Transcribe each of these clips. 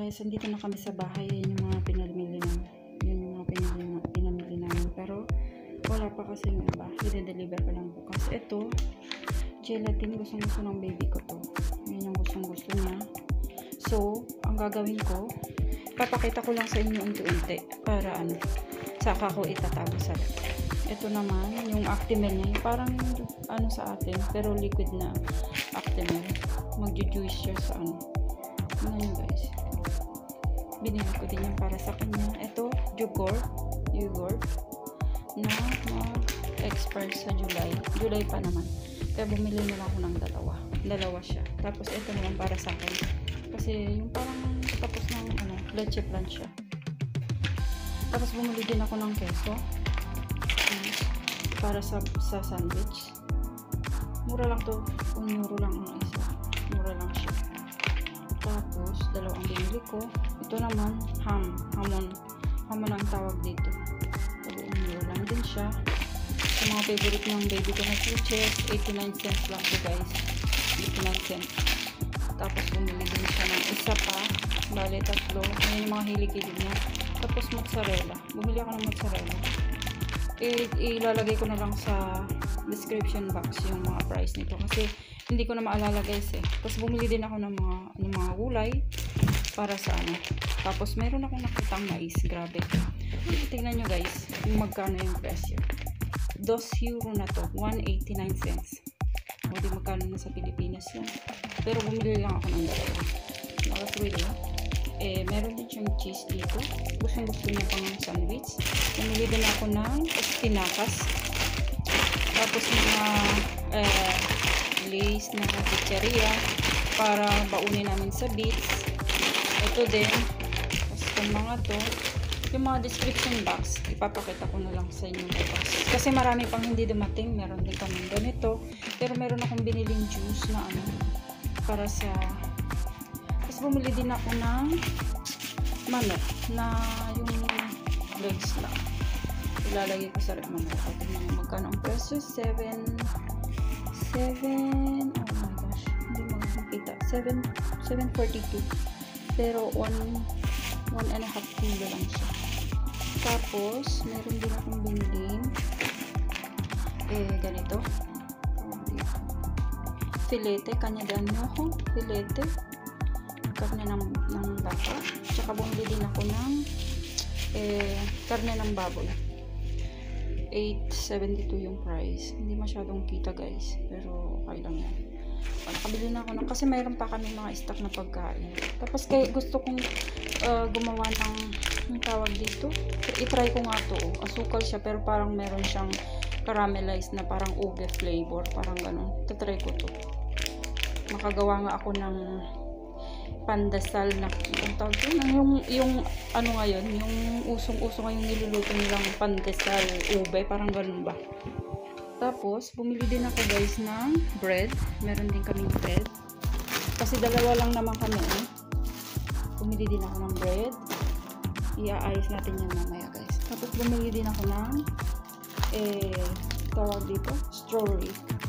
guys, andito na kami sa bahay. Yun yung mga pinamili namin. Yun yung mga pinamili namin. Pero wala pa kasi yung iba. I-deliver pa lang bukas. Ito, gelatin. Gustong-gusto ng baby ko to. Yun yung gustong-gusto niya. So, ang gagawin ko, papakita ko lang sa inyo unti-unti para saka ko itatago sa rep. Ito naman, yung Actimel niya. Yung parang sa atin, pero liquid na Actimel. Magju-juice siya sa Tingnan nyo guys. Binili ko din yan para sa kanya. Ito, yogurt na mag-expire sa July pa naman. Kaya bumili na lang ako ng dalawa siya. Tapos ito naman para sa akin kasi yung parang tapos ng leche plan siya. Tapos bumili din ako ng keso para sa sandwich. Mura lang to, 1 euro lang ang isa. Mura lang siya. Tapos dalawang binili ko. Ito naman hamon ang tawag dito. 1 euro lang din siya. Yung mga favorite ng baby ko na chuches, 89 cents lang to guys. 89 cents. Tapos bumili din siya ng isa pa, bale 3. Ayan yung mga hilig-hilig niya. Tapos mozzarella. Bumili ako ng mozzarella. Ilalagay ko na lang sa description box yung mga price nito kasi hindi ko na maalala guys eh. Tapos bumili din ako ng mga gulay para sa Tapos meron akong nakitang mais. Grabe. Tingnan nyo guys kung magkano yung presyo. 2 euro na to. 1.89 cents. O di magkano na sa Pilipinas yan. Pero bumili lang ako ng dalawa. Nakaswili. Meron din siyang cheese dito. Gusto niya pang sandwich. Bumili din ako ng espinacas. Tapos mga lace na pizzeria para baunin namin sa beach. Ito din. Tapos itong mga to. Yung mga description box, ipapakita ko na lang sa inyo bukas. Kasi marami pang hindi dumating. Meron din kami ganito. Pero meron akong biniling juice na para sa... Tapos bumili din ako ng manok na yung legs lang. Ilalagay ko sa rep mamaya. Magkano ang presyo? 7 oh my gosh, hindi makikita. 7.42. Pero 1.5 kilo lang siya. Tapos meron din akong biniling ganito. Filete, kanya-danyo ako. Filete. Karne ng baka. Tsaka bumili din ako ng karne ng baboy. 8.72 yung price. Hindi masyadong kita guys. Pero okay lang yan. Nakabili na ako kasi mayroon pa kami mga stock na pagkain. Tapos gusto kong gumawa ng tawag dito. I-try ko nga to. Asukal siya pero parang meron siyang caramelized na parang ube flavor. Parang ganun. Tatry ko to. Makagawa nga ako ng pandesal na yung ngayon, yung usong-uso ngayon niluluto nilang pandesal ube, parang ganun ba. Tapos bumili din ako guys ng bread. Meron din kaming bread kasi dalawa lang naman kami bumili din ako ng bread. Iaayos natin yan mamaya guys. Tapos bumili din ako ng tawag dito strawberry.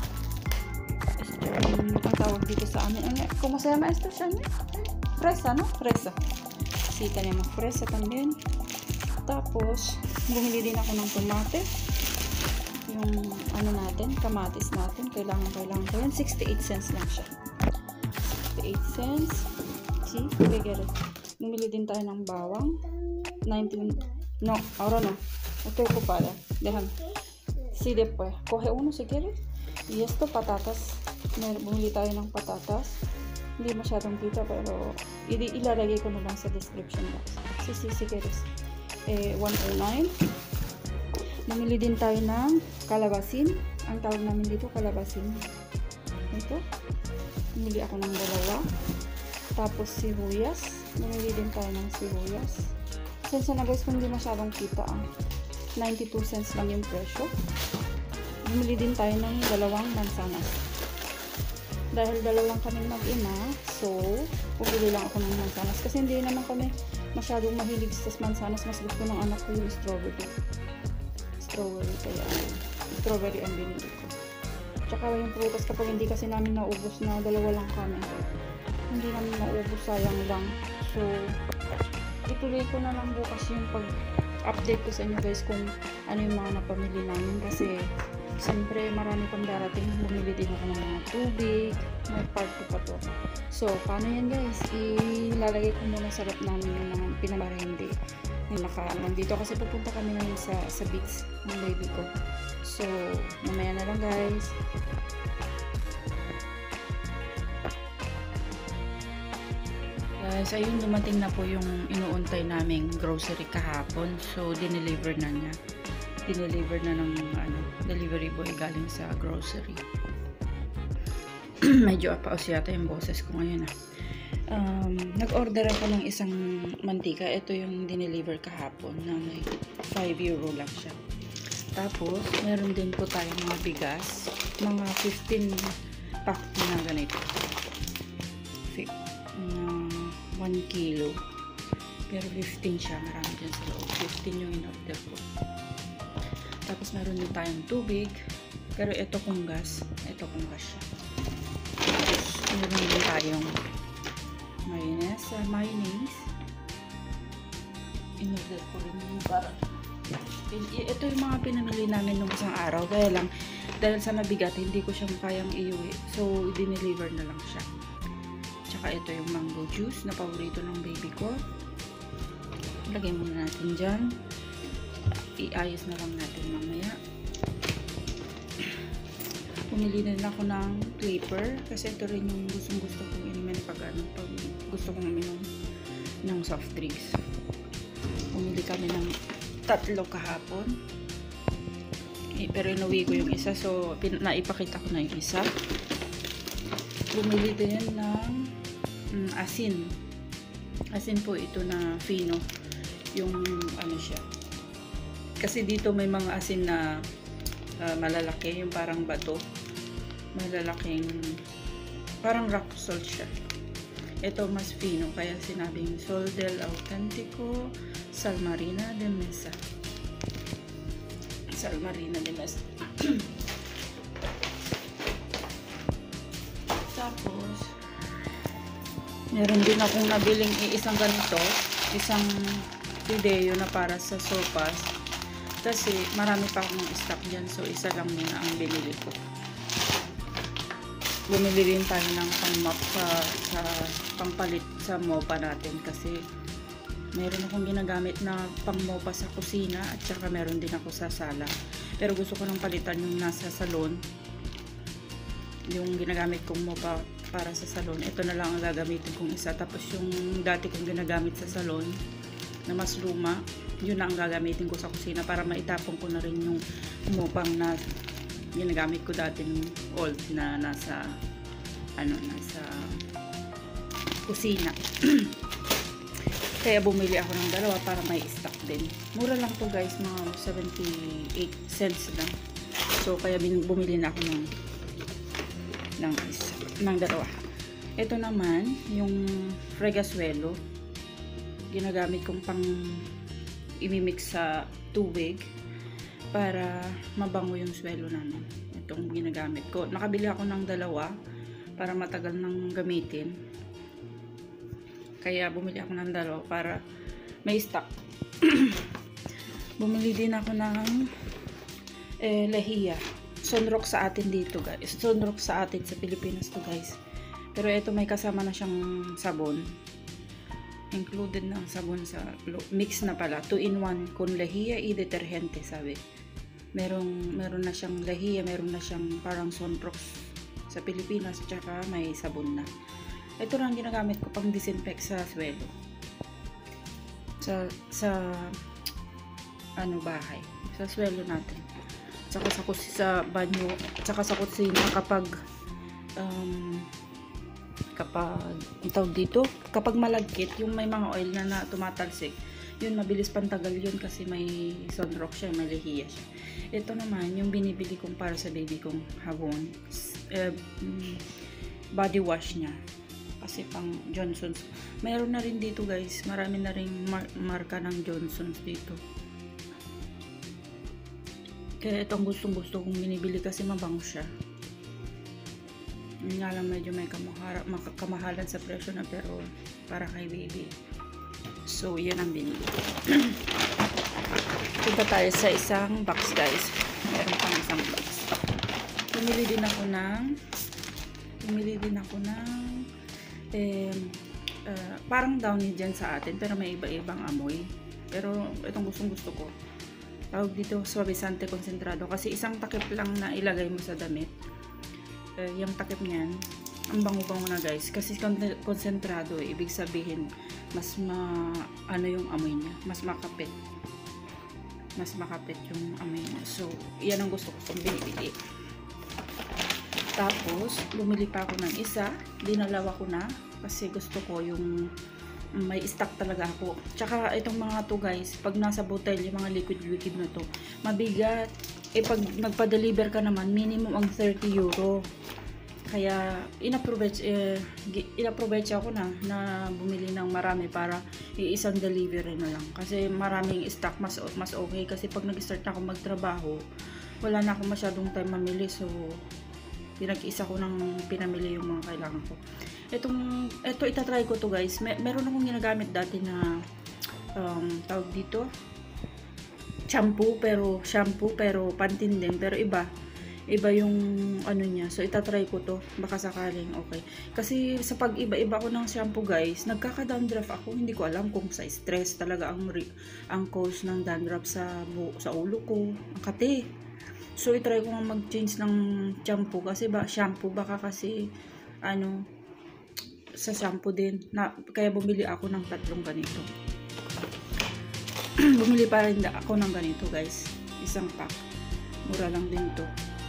Ang tawag dito sa amin kung masaya esto siya fresa, no? Fresa. Kasi tenemos fresa también. Tapos bumili din ako ng tomate. Yung natin, kamatis natin. Kailangan ko yan. 68 cents lang siya. 68 cents. See? Okay, get it. Bumili din tayo ng bawang. 19. No, ahora no. Ito ko pala. Dejan. Sí, después. Coge uno si quieres. Y esto, patatas. Bumili tayo ng patatas. Hindi masyadong kita pero ilalagay ko na lang sa description box. Si quieres. 109. Bumili din tayo ng kalabasin. Ang tawag namin dito kalabasin. Ito. Bumili ako ng dalawa. Tapos sibuyas. Bumili din tayo ng sibuyas. Sensya na guys kung hindi masyadong kita 92 cents lang yung presyo. Bumili din tayo ng dalawang mansanas. Dahil dalawang kaming mag-ina, so bumili lang ako ng mansanas. Kasi hindi naman kami masyadong mahilig sa mansanas. Mas gusto ng anak ko yung strawberry. Kaya strawberry ang binili ko. Tsaka yung prutas kapag hindi kasi namin naubos na dalawa lang kami. hindi naman maubos, sayang lang. So ituloy ko na lang bukas yung pag-update ko sa inyo guys kung ano yung mga napamili namin, kasi siyempre marami pang darating. Bumili din ako ng mga tubig, may part 2 pa to. So paano yan guys, ilalagay ko muna sa rep namin yung mga pinamahindi yung nandito, kasi pupunta kami ngayon sa beach ng baby ko. So mamaya na lang guys. Guys, ayun, dumating na po yung inuuntay naming grocery kahapon. So dineliver na niya. Dineliver na ng delivery boy galing sa grocery. Medyo apaos yata yung boses ko ngayon nag-order ako ng isang mantika. Ito yung dineliver kahapon na may 5 euro lang siya. Tapos meron din po tayong mga bigas, mga 15 pack na ganito, 1 kilo, pero 15 siya, marami dyan sa loob. 15 yung in-order ko. Tapos meron din tayong tubig, pero ito kung gas siya. Tapos meron din tayong mayonnaise. In-order ko rin yung para ito yung mga pinamili namin nung isang araw, kaya lang dahil sa mabigat hindi ko siya kayang iuwi, so dineliver na lang siya. Tsaka ito yung mango juice na paborito ng baby ko. Lagay muna natin dyan. Iayos na lang natin mamaya. Pumili din ako ng Clipper kasi ito rin yung gusto kong inumin pag gusto kong uminom ng soft drinks. Pumili kami ng 3 kahapon. Pero inuwi ko yung isa, so naipakita ko na yung isa. Bumili din ng asin. Asin po ito na fino. Yung siya. Kasi dito may mga asin na malalaki, yung parang bato. Malalaking, parang rock salt siya. Ito mas fino, kaya sinabing Sol del Autentico Salmarina de Mesa. Salmarina de Mesa. Tapos meron din akong nabiling isang ganito, isang video na para sa sopas, kasi marami pa akong stock dyan, so isa lang muna ang binili ko. Bumili rin tayo ng pang-mop sa pangpalit sa mopa natin, kasi meron akong ginagamit na pang-mopa sa kusina at saka meron din ako sa sala, pero gusto ko nang palitan yung nasa salon, yung ginagamit kong mopa para sa salon. Ito na lang ang gagamitin kong isa. Tapos yung dati kong ginagamit sa salon na mas luma, yun na ang gagamitin ko sa kusina, para maitapon ko na rin yung mopang na ginagamit ko dati ng old na nasa kusina. Kaya bumili ako ng dalawa para may stock din. Mura lang to guys, mga 78 cents lang. So kaya bumili na ako ng dalawa. Ito naman yung Fregaswelo, ginagamit kong pang imimix sa tubig para mabango yung swelo namin. Itong ginagamit ko. Nakabili ako ng dalawa para matagal nang gamitin, kaya bumili ako ng dalawa para may stock. Bumili din ako ng Lehia. Sunrock sa atin dito guys. Sunrock sa atin sa Pilipinas to guys. Pero ito may kasama na siyang sabon. Included ng sabon sa mix na pala. 2-in-1 con Lehia y detergente, sabi. Meron na siyang Lehia, meron na siyang parang Sunrock sa Pilipinas, tsaka may sabon na. Ito lang ginagamit ko pang disinfect sa swelo. Sa bahay. Sa swelo natin. Tsaka sa banyo, tsaka sa kusina kapag tawag dito, kapag malagkit, yung may mga oil na tumatalsik, yun mabilis pantagal yun kasi may Sunrock siya, may Lehia siya. Ito naman yung binibili kong para sa baby kong habon, body wash niya, kasi pang Johnson's. Mayroon na rin dito guys, marami na rin marka ng Johnson's dito. Kaya itong gustong-gusto kong binibili kasi mabango siya. Yun nga lang medyo may kamahalan sa presyo na, pero para kay baby. So, yan ang binili. Punta tayo sa isang box, guys. Meron pang isang box. Bumili din ako ng parang downy dyan sa atin, pero may iba-ibang amoy. Pero itong gusto ko. Tawag dito suavizante concentrado, kasi isang takip lang na ilagay mo sa damit. Yung takip niyan, ang bango-bango na, guys, kasi concentrado, ibig sabihin mas ano yung amoy niya, mas makapit yung amoy niya. So yan ang gusto ko kung binibili. Tapos bumili pa ako ng isa, dinalawa ko na kasi gusto ko yung may stock talaga ako. Tsaka itong mga to, guys, pag nasa botel, yung mga liquid na to, mabigat. Pag magpa-deliver ka naman, minimum ang 30 euro. Kaya in-approach ako na bumili ng marami para iisang delivery na lang. Kasi maraming stock, mas okay. Kasi pag nag-start ako magtrabaho, wala na ako masyadong time mamili. So pinag-isa ko nang pinamili yung mga kailangan ko. Ito itatry ko to, guys. Meron akong ginagamit dati na tawag dito shampoo pero pantinding, pero iba yung ano niya. So itatry ko to, baka sakaling okay. Kasi sa pag-iba ko ng shampoo, guys, nagkaka-dandruff ako. Hindi ko alam kung sa stress talaga ang cause ng dandruff sa ulo ko, ang kate. So itry ko nga mag-change ng shampoo, kasi baka kasi sa shampoo din kaya bumili ako ng 3 ganito. Bumili pa rin ako ng ganito, guys, isang pack. Mura lang din to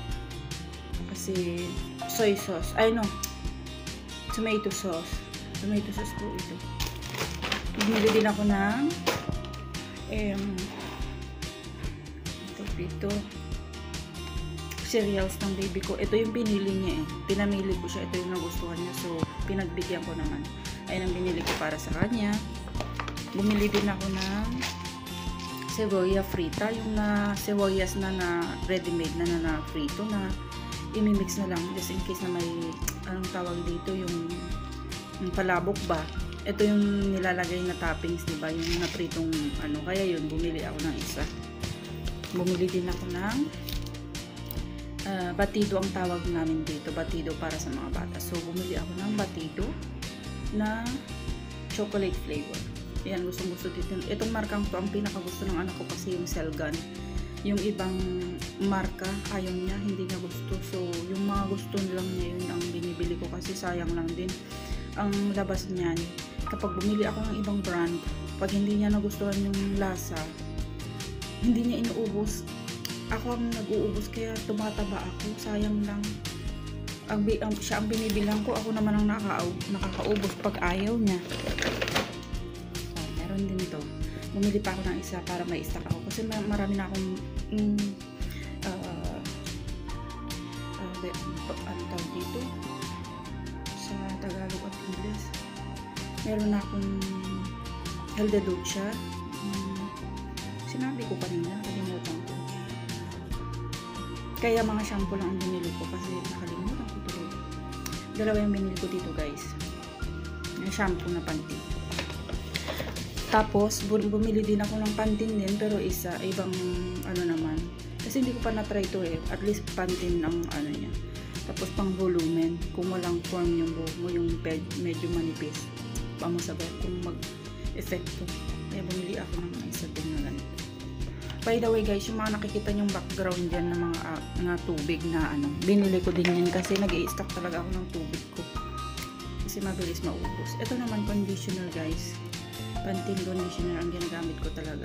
kasi soy sauce, tomato sauce po ito. Bumili din ako ng ito cereals ng baby ko. Ito yung pinili niya pinamili ko siya. Ito yung nagustuhan niya, so pinagbigyan ko naman. Ayun ang binili ko para sa kanya. Bumili din ako ng cebolla frita, yung na sibuyas na ready-made na frito, na imimix na lang just in case na may anong tawag dito, yung palabok ba. Ito yung nilalagay na toppings, diba, yung napritong kaya yun, bumili ako ng isa. Bumili din ako ng batido, ang tawag namin dito, batido para sa mga bata. So bumili ako ng batido na chocolate flavor. Yan, gustong-gusto dito. Itong markang to ang pinakagusto ng anak ko, kasi yung Selgan. Yung ibang marka ayaw niya, hindi niya gusto. So yung mga gusto lang niya, yun ang binibili ko, kasi sayang lang din ang labas niyan. Kapag bumili ako ng ibang brand, pag hindi niya nagustuhan yung lasa, hindi niya inuubos. Ako ang nag-uubos, kaya tumataba ako. Sayang lang. Siya ang binibilang ko, ako naman ang nakakaubos pag ayaw niya. So, meron din to. Bumili pa ako ng isa para may stock ako, kasi marami na akong ano tawag dito sa Tagalog at English. Meron na akong Helda Ducha. Sinabi ko kanina, kalimutan ko. Kaya mga shampoo lang ang binili ko, kasi nakalimutan ko tuloy. Dalawa yung binili ko dito, guys. Yung shampoo na panty. Tapos bumili din ako ng Pantene din, pero ibang naman. Kasi hindi ko pa na-try to At least Pantene ang niya. Tapos pang volumen, kung walang form yung buhok mo, yung medyo manipis. Pamasabay kung mag-effecto. Kaya bumili ako ng isa din na ganito. By the way, guys, yung mga nakikita yung background dyan ng mga tubig na binili ko din yan, kasi nag-i-stock talaga ako ng tubig ko. Kasi mabilis maubos. Ito naman conditioner, guys. Pantene conditioner ang ginagamit ko talaga.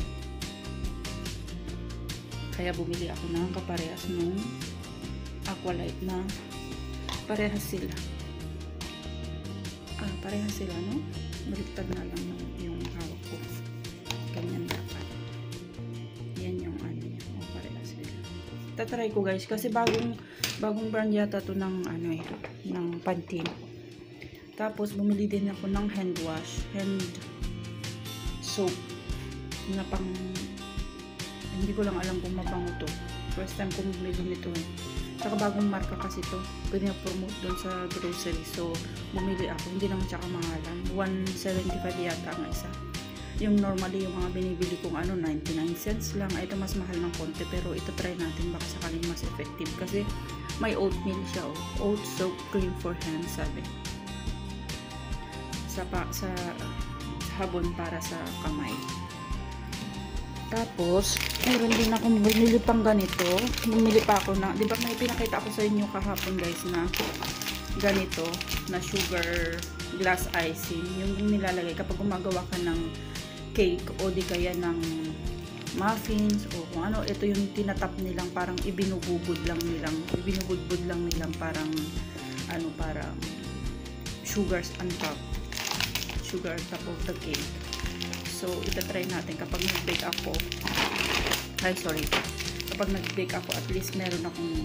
Kaya bumili ako ng kaparehas ng Aqualite na parehas sila. Parehas sila, no? Baliktad na lang yung hawak ko. Ganyan dapat. Yan yung niya. Parehas sila. Tatry ko, guys, kasi bagong brand yata to ng ng Pantene. Tapos bumili din ako ng hand soap na hindi ko lang alam kung mabango to. First time ko bumili nito. Saka bagong marka kasi to. Pinapromote dun sa grocery. So, bumili ako. Hindi naman siya kamahalan. 175 yata ang isa. Yung normally, yung mga binibili kong 99 cents lang. Ito mas mahal ng konti. Pero ito try natin. Baka sakaling mas effective. Kasi may oatmeal siya. Oat soap cream for hands, sabi. Sa sabon para sa kamay. Tapos, meron din akong bumili pang ganito. Bumili pa ako na, di ba may pinakita ako sa inyo kahapon guys na ganito, na sugar glass icing. Yung nilalagay kapag gumagawa ka ng cake o di kaya ng muffins o kung ano, ito yung tinatap nilang parang ibinubudbud lang nilang parang parang sugars on top. Sugar on top of the cake. So, itatry natin kapag nag-bake ako. Kapag nag-bake ako, at least meron akong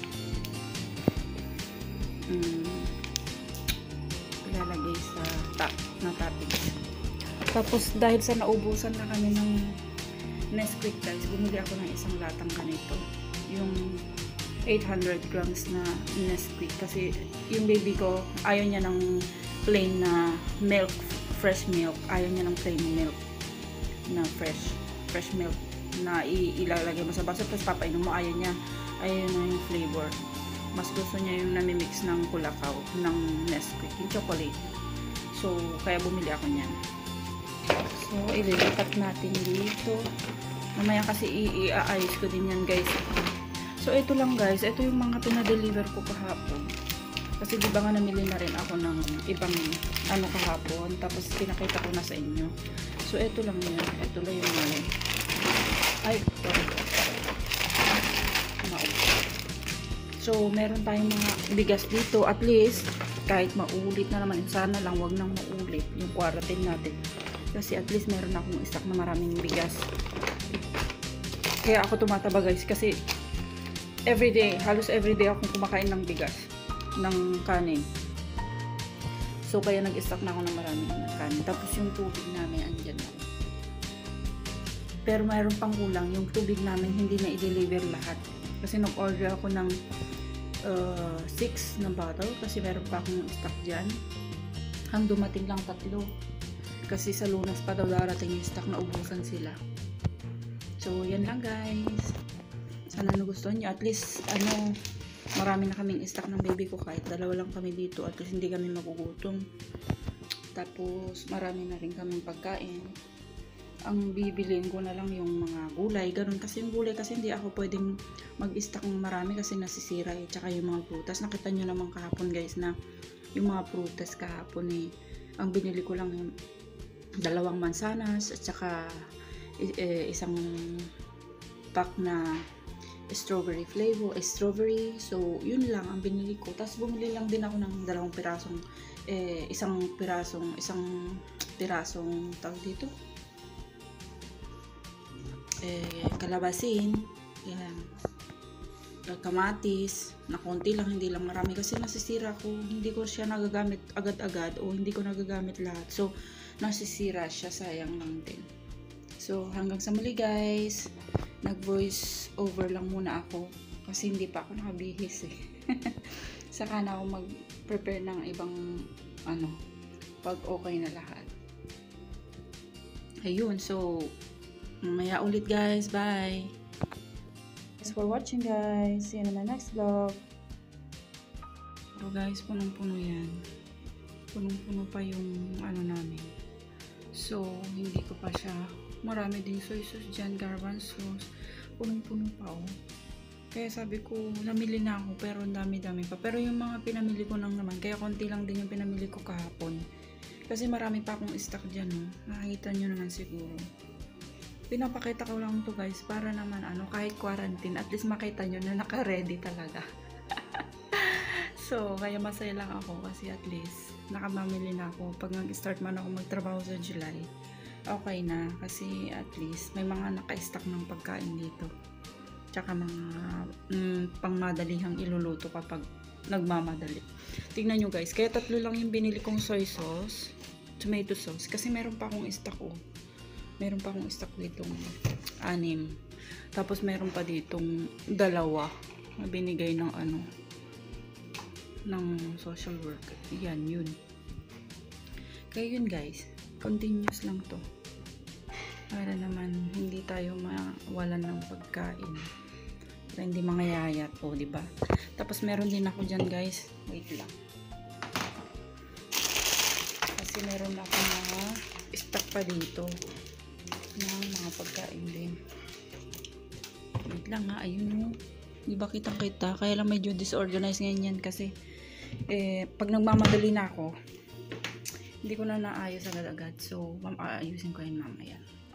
ilalagay sa toppings. Tapos, dahil sa naubusan na kami ng Nesquik guys, bumili ako ng isang latang ganito. Yung 800 grams na Nesquik. Kasi, yung baby ko, ayaw niya ng plain na milk, fresh milk. Ayaw niya ng plain milk na fresh milk na ilalagay mo sa baso tapos papainom mo. Ayaw niya yung flavor. Mas gusto niya yung namimix ng kulakaw ng Nesquik, yung chocolate. So kaya bumili ako niyan. So ililipat natin dito. Mamaya kasi i-aayos ko din yan guys. So ito lang guys, ito yung mga pinadeliver ko kahapon. Kasi di ba nga namili na rin ako ng ibang kahapon. Tapos pinakita ko na sa inyo. So ito lang yun. Ito lang yung So meron tayong mga bigas dito. At least kahit maulit na naman. Sana lang wag nang maulit yung quarantine natin. Kasi at least meron akong stock na maraming bigas. Kaya ako tumataba guys. Kasi halos everyday akong kumakain ng bigas. Ng kanin. So, kaya nag-stock na ako ng maraming kanin. Tapos, yung tubig namin, andyan na. Pero, mayroon pang kulang. Yung tubig namin, hindi na i-deliver lahat. Kasi, nag-order ako ng 6 na bottle. Kasi, meron pa akong stock dyan. Ang dumating lang 3. Kasi, sa Lunas pa daw darating yung stock na ubusan sila. So, yan lang guys. Sana nagustuhan nyo. At least, marami na kaming stock ng baby ko kahit 2 lang kami dito at least hindi kami magugutom. Tapos marami na rin kaming pagkain. Ang bibiliin ko na lang yung mga gulay, ganun kasi yung gulay kasi hindi ako pwedeng mag-stock ng marami kasi nasisira eh. Tsaka yung mga prutas, nakita nyo naman kahapon guys na yung mga prutas kahapon ang binili ko lang yung 2 mansanas at saka isang pack na strawberry flavor, so yun lang ang binili ko. Tapos bumili lang din ako ng 2 pirasong isang pirasong tawag dito kalabasin, yan, kamatis na konti lang, hindi lang marami kasi nasisira ko, hindi ko siya nagagamit agad-agad o hindi ko nagagamit lahat, so nasisira siya, sayang lang din. So hanggang sa muli guys, nag-voice over lang muna ako kasi hindi pa ako nakabihis eh. Saka na ako mag-prepare ng ibang pag okay na lahat. Ayun, so mamaya ulit guys, bye. Thanks for watching guys, see you in my next vlog. So guys, punong-puno yan. Punong-puno pa yung namin. So hindi ko pa siya, marami ding soy sauce dyan, garbanzos, punong-puno pa Kaya sabi ko, namili na ako pero ang dami-dami pa. Pero yung mga pinamili ko lang naman, kaya konti lang din yung pinamili ko kahapon. Kasi marami pa akong stock dyan nakikita nyo naman siguro. Pinapakita ko lang to guys para naman kahit quarantine, at least makita nyo na naka-ready talaga. So, kaya masaya lang ako kasi at least nakamamili na ako. Pag nag-start man ako magtrabaho sa July, okay na kasi at least may mga naka-stock ng pagkain dito. Tsaka mga pangmadalihang iluluto kapag nagmamadali. Tingnan nyo guys, kaya 3 lang yung binili kong soy sauce, tomato sauce, kasi meron pa akong stock meron pa akong stock ditong 6. Tapos meron pa ditong 2. na binigay ng ano, ng social worker. Yan, yun. Kaya yun guys, continuous lang to. Para naman hindi tayo mawalan ng pagkain. Para hindi mangayayat po, diba? Tapos meron din ako dyan guys. Wait lang. Kasi meron ako mga stock pa dito ng mga pagkain din. Wait lang ha, ayun o. Diba kitang-kita? Kaya lang medyo disorganized ngayon yan kasi pag nagmamadali na ako, hindi ko na naayos agad-agad. So, aayusin ko yan mamaya.